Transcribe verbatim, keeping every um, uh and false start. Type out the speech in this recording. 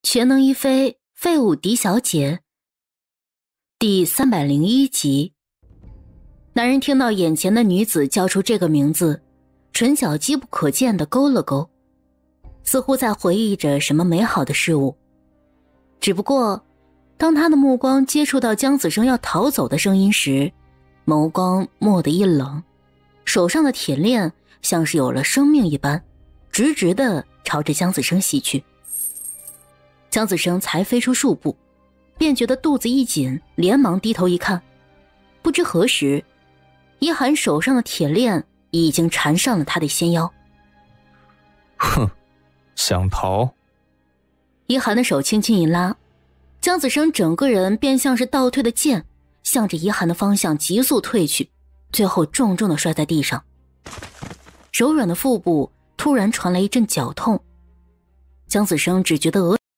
全能一飞废物狄小姐第三百零一集。男人听到眼前的女子叫出这个名字，唇角机不可见地勾了勾，似乎在回忆着什么美好的事物。只不过当他的目光接触到江子生要逃走的声音时，眸光蓦地一冷，手上的铁链像是有了生命一般，直直地朝着江子生袭去。江子生才飞出数步，便觉得肚子一紧，连忙低头一看，不知何时一涵手上的铁链已经缠上了他的纤腰。 哼，想逃？ 一涵的手轻轻一拉，江子生整个人便像是倒退的箭，向着一涵的方向急速退去，最后重重地摔在地上。柔软的腹部突然传来一阵绞痛，江子生只觉得额